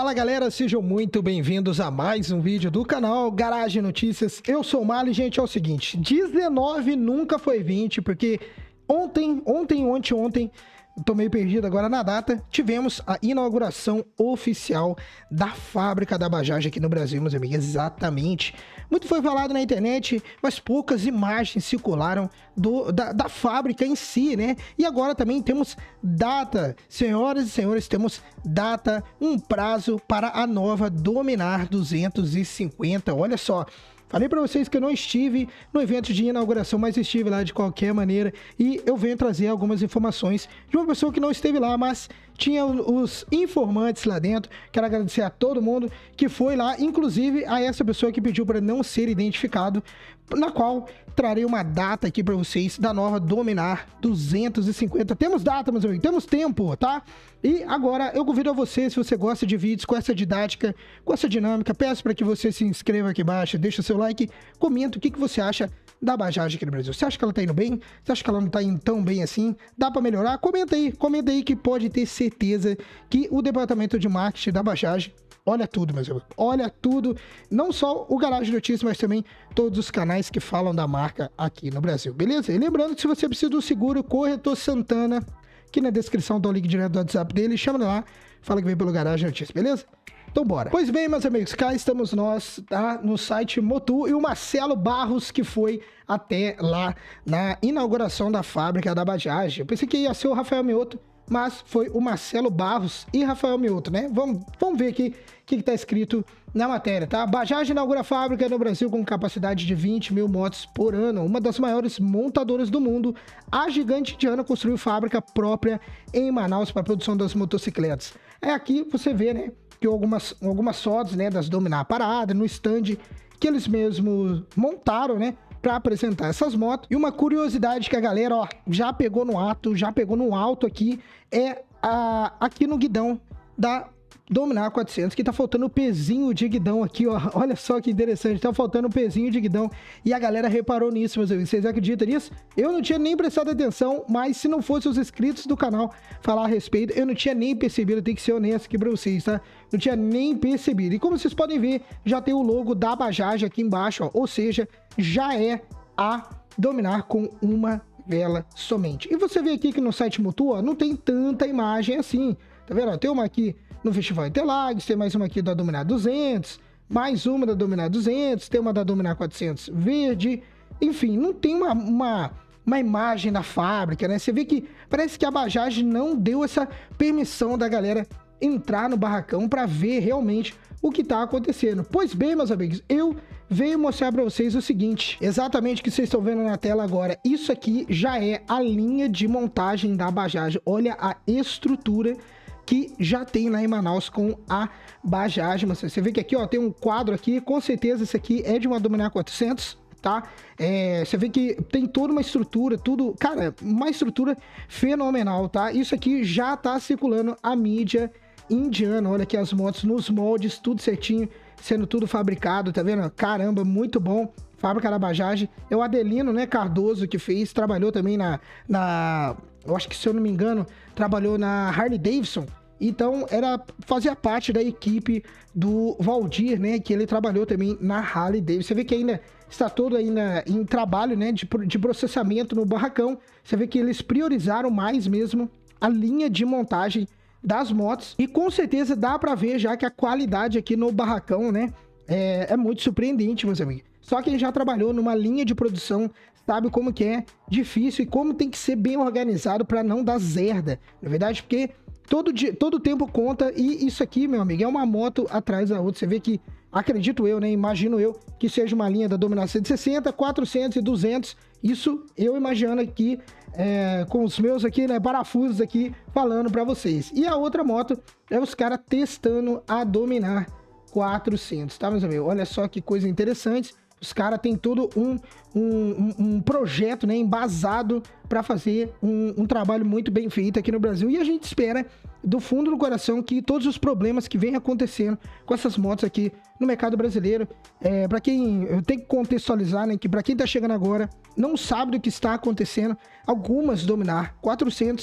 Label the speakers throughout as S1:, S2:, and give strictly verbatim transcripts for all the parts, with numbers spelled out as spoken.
S1: Fala galera, sejam muito bem-vindos a mais um vídeo do canal Garagem Notícias. Eu sou o Mali, gente, é o seguinte, dezenove nunca foi vinte, porque ontem, ontem, ontem, ontem, tô meio perdido agora na data, tivemos a inauguração oficial da fábrica da Bajaj aqui no Brasil, meus amigos, exatamente. Muito foi falado na internet, mas poucas imagens circularam do, da, da fábrica em si, né? E agora também temos data, senhoras e senhores, temos data, um prazo para a nova Dominar duzentos e cinquenta, olha só. Falei para vocês que eu não estive no evento de inauguração, mas estive lá de qualquer maneira e eu venho trazer algumas informações de uma pessoa que não esteve lá, mas tinha os informantes lá dentro. Quero agradecer a todo mundo que foi lá, inclusive a essa pessoa que pediu para não ser identificado, na qual trarei uma data aqui para vocês da nova Dominar duzentos e cinquenta. Temos data, meus amigos, temos tempo, tá? E agora eu convido a você, se você gosta de vídeos com essa didática, com essa dinâmica, peço para que você se inscreva aqui embaixo, deixa o seu like, comenta o que, que você acha da Bajaj aqui no Brasil. Você acha que ela tá indo bem? Você acha que ela não tá indo tão bem assim? Dá para melhorar? Comenta aí, comenta aí que pode ter certeza que o departamento de marketing da Bajaj olha tudo, meus amigos, olha tudo, não só o Garagem Notícias, mas também todos os canais que falam da marca aqui no Brasil, beleza? E lembrando que se você precisa do seguro, Corretor Santana, aqui na descrição dá o link direto do WhatsApp dele, chama lá, fala que veio pelo Garagem Notícias, beleza? Então bora. Pois bem, meus amigos, cá estamos nós, tá? No site Motu e o Marcelo Barros, que foi até lá na inauguração da fábrica da Bajaj. Eu pensei que ia ser o Rafael Mioto, mas foi o Marcelo Barros e Rafael Mioto, né? Vamos, vamos ver aqui o que está escrito na matéria, tá? Bajaj inaugura fábrica no Brasil com capacidade de vinte mil motos por ano. Uma das maiores montadoras do mundo, a gigante indiana construiu fábrica própria em Manaus para a produção das motocicletas. É aqui você vê, né, que algumas, algumas fotos, né, das Dominar parada no stand que eles mesmos montaram, né, para apresentar essas motos. E uma curiosidade que a galera, ó, já pegou no ato, já pegou no alto aqui, é a, aqui no guidão da Dominar quatrocentos, que tá faltando o pezinho de guidão aqui, ó. Olha só que interessante, tá faltando o pezinho de guidão. E a galera reparou nisso, meus amigos. Vocês acreditam nisso? Eu não tinha nem prestado atenção, mas se não fosse os inscritos do canal falar a respeito, eu não tinha nem percebido. Eu tenho que ser honesto aqui pra vocês, tá? Não tinha nem percebido. E como vocês podem ver, já tem o logo da Bajaj aqui embaixo, ó. Ou seja, já é a Dominar com uma vela somente. E você vê aqui que no site Motu, ó, não tem tanta imagem assim. Tá vendo? Ó, tem uma aqui no Festival Interlagos, tem mais uma aqui da Dominar duzentos, mais uma da Dominar duzentos, tem uma da Dominar quatrocentos verde, enfim, não tem uma, uma, uma imagem da fábrica, né? Você vê que parece que a Bajaj não deu essa permissão da galera entrar no barracão para ver realmente o que tá acontecendo. Pois bem, meus amigos, eu venho mostrar para vocês o seguinte, exatamente o que vocês estão vendo na tela agora. Isso aqui já é a linha de montagem da Bajaj. Olha a estrutura que já tem lá em Manaus com a Bajaj. Mas você vê que aqui, ó, tem um quadro aqui, com certeza esse aqui é de uma Dominar quatrocentos, tá? É, você vê que tem toda uma estrutura, tudo, cara, uma estrutura fenomenal, tá? Isso aqui já tá circulando a mídia indiana. Olha aqui as motos nos moldes, tudo certinho, sendo tudo fabricado, tá vendo? Caramba, muito bom. Fábrica da Bajaj. É o Adelino, né, Cardoso, que fez, trabalhou também na, na, eu acho que, se eu não me engano, trabalhou na Harley Davidson. Então, era, fazia parte da equipe do Valdir, né, que ele trabalhou também na Harley Davidson. Você vê que ainda está todo ainda em trabalho, né, de, de processamento no barracão. Você vê que eles priorizaram mais mesmo a linha de montagem das motos. E com certeza dá para ver já que a qualidade aqui no barracão, né, é, é muito surpreendente, meus amigos. Só quem já trabalhou numa linha de produção sabe como que é difícil e como tem que ser bem organizado para não dar zerda. Na verdade, porque todo dia, todo tempo conta, e isso aqui, meu amigo, é uma moto atrás da outra. Você vê que, acredito eu, né, imagino eu, que seja uma linha da Dominar cento e sessenta, quatrocentos e duzentos. Isso eu imaginando aqui, é, com os meus aqui, né, parafusos aqui, falando para vocês. E a outra moto é os caras testando a Dominar quatrocentos, tá, meus amigos? Olha só que coisa interessante. Os caras têm todo um, um, um projeto, né, embasado para fazer um, um trabalho muito bem feito aqui no Brasil. E a gente espera, do fundo do coração, que todos os problemas que vem acontecendo com essas motos aqui no mercado brasileiro, é, para quem, eu tenho que contextualizar, né, que para quem tá chegando agora, não sabe do que está acontecendo, algumas Dominar quatrocentos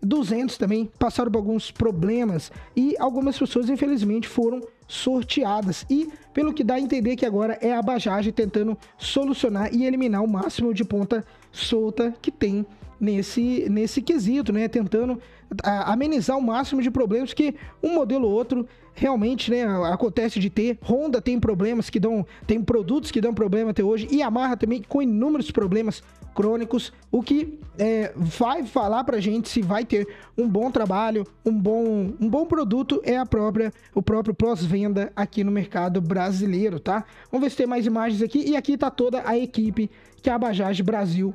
S1: duzentos também passaram por alguns problemas e algumas pessoas, infelizmente, foram sorteadas. E pelo que dá a entender que agora é a Bajaj tentando solucionar e eliminar o máximo de ponta solta que tem nesse, nesse quesito, né? Tentando a, amenizar o máximo de problemas que um modelo ou outro realmente, né, acontece de ter. Honda tem problemas que dão, tem produtos que dão problema até hoje, e Yamaha também com inúmeros problemas crônicos, o que é, vai falar pra gente se vai ter um bom trabalho, um bom, um bom produto é a própria, o próprio pós-venda aqui no mercado brasileiro, tá? Vamos ver se tem mais imagens aqui, e aqui tá toda a equipe que a Bajaj Brasil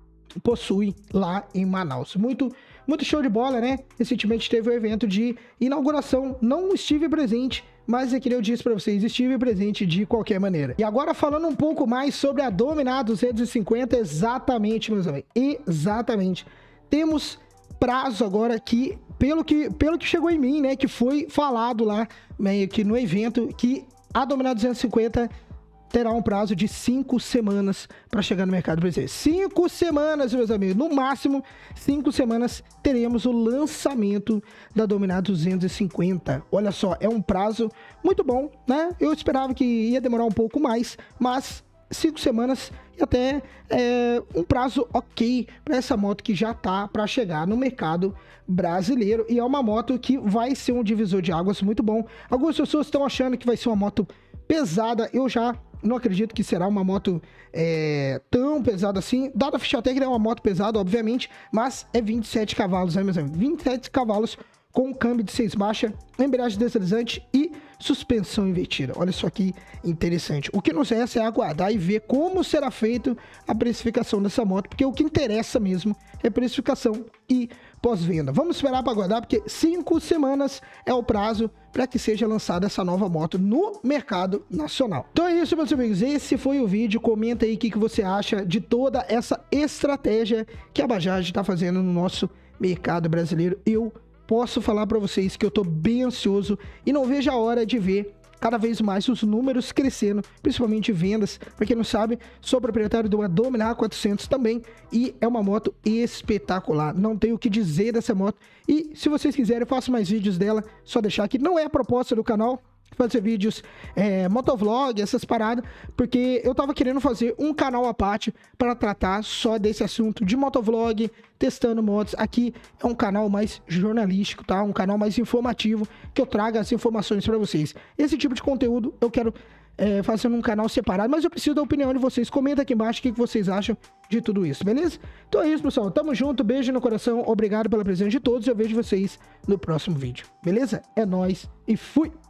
S1: possui lá em Manaus. Muito, muito show de bola, né? Recentemente teve o evento de inauguração, não estive presente, mas é que eu disse para vocês, estive presente de qualquer maneira. E agora falando um pouco mais sobre a Dominar duzentos e cinquenta, exatamente, meus amigos, exatamente. Temos prazo agora que, pelo que, pelo que chegou em mim, né, que foi falado lá, meio que no evento, que a Dominar duzentos e cinquenta terá um prazo de cinco semanas para chegar no mercado brasileiro. Cinco semanas, meus amigos. No máximo, cinco semanas teremos o lançamento da Dominar duzentos e cinquenta. Olha só, é um prazo muito bom, né? Eu esperava que ia demorar um pouco mais, mas cinco semanas e até é, um prazo ok para essa moto que já tá para chegar no mercado brasileiro. E é uma moto que vai ser um divisor de águas muito bom. Algumas pessoas estão achando que vai ser uma moto pesada. Eu já não acredito que será uma moto é, tão pesada assim. Dada a ficha técnica, é uma moto pesada, obviamente, mas é vinte e sete cavalos, né, meus amigos? vinte e sete cavalos com câmbio de seis marchas, embreagem deslizante e suspensão invertida. Olha só que interessante. O que nos resta é aguardar e ver como será feito a precificação dessa moto, porque o que interessa mesmo é precificação e pós-venda. Vamos esperar para aguardar, porque cinco semanas é o prazo para que seja lançada essa nova moto no mercado nacional. Então é isso, meus amigos. Esse foi o vídeo. Comenta aí o que, que você acha de toda essa estratégia que a Bajaj está fazendo no nosso mercado brasileiro. Eu posso falar para vocês que eu tô bem ansioso e não vejo a hora de ver cada vez mais os números crescendo, principalmente vendas. Para quem não sabe, sou proprietário de uma Dominar quatrocentos também e é uma moto espetacular. Não tenho o que dizer dessa moto. E se vocês quiserem, eu faço mais vídeos dela. Só deixar aqui. Não é a proposta do canal fazer vídeos, é, motovlog, essas paradas, porque eu tava querendo fazer um canal à parte para tratar só desse assunto de motovlog, testando motos. Aqui é um canal mais jornalístico, tá? Um canal mais informativo, que eu traga as informações para vocês. Esse tipo de conteúdo eu quero é, fazer num canal separado, mas eu preciso da opinião de vocês. Comenta aqui embaixo o que vocês acham de tudo isso, beleza? Então é isso, pessoal. Tamo junto, beijo no coração, obrigado pela presença de todos e eu vejo vocês no próximo vídeo, beleza? É nóis e fui!